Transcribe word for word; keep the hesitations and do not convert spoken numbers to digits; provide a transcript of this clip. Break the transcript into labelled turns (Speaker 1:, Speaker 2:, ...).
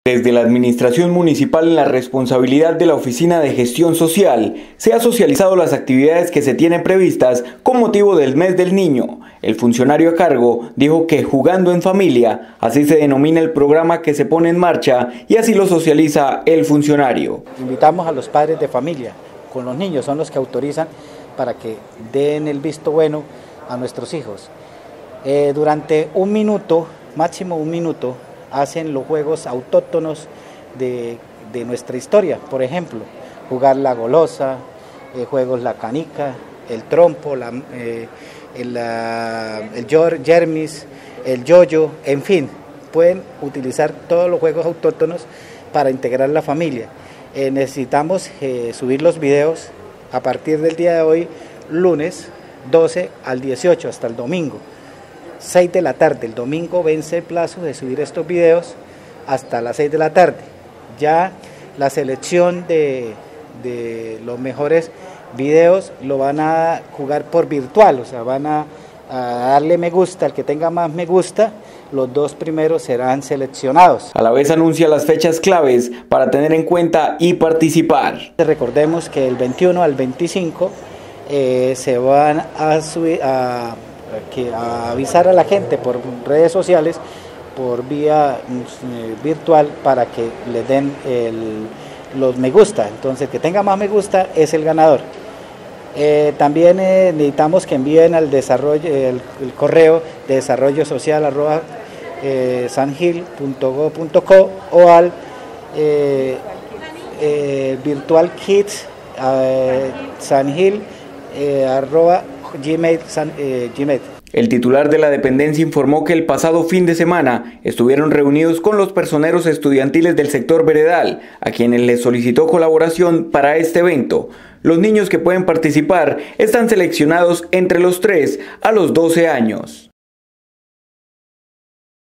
Speaker 1: Desde la Administración Municipal, en la responsabilidad de la Oficina de Gestión Social, se ha socializado las actividades que se tienen previstas con motivo del Mes del Niño. El funcionario a cargo dijo que Jugando en Familia, así se denomina el programa que se pone en marcha y así lo socializa el funcionario.
Speaker 2: Invitamos a los padres de familia, con los niños, son los que autorizan para que den el visto bueno a nuestros hijos. Eh, durante un minuto, máximo un minuto, hacen los juegos autóctonos de, de nuestra historia, por ejemplo, jugar la golosa, eh, juegos la canica, el trompo, la, eh, el, la, el yermis, el yoyo, en fin, pueden utilizar todos los juegos autóctonos para integrar la familia. Eh, necesitamos eh, subir los videos a partir del día de hoy, lunes doce al dieciocho, hasta el domingo. seis de la tarde, el domingo vence el plazo de subir estos videos hasta las seis de la tarde. Ya la selección de, de los mejores videos lo van a jugar por virtual, o sea, van a, a darle me gusta, al que tenga más me gusta, los dos primeros serán seleccionados.
Speaker 1: A la vez anuncia las fechas claves para tener en cuenta y participar.
Speaker 2: Recordemos que el veintiuno al veinticinco eh, se van a subir a que a avisar a la gente por redes sociales, por vía eh, virtual, para que le den el, los me gusta. Entonces, el que tenga más me gusta es el ganador. Eh, también eh, necesitamos que envíen al desarrollo el, el correo de desarrollo social arroba eh, sanhil punto go punto co o al eh, eh, virtual kids eh, sanhil eh, arroba Gmail, eh, Gmail.
Speaker 1: El titular de la dependencia informó que el pasado fin de semana estuvieron reunidos con los personeros estudiantiles del sector veredal, a quienes les solicitó colaboración para este evento. Los niños que pueden participar están seleccionados entre los tres a los doce años.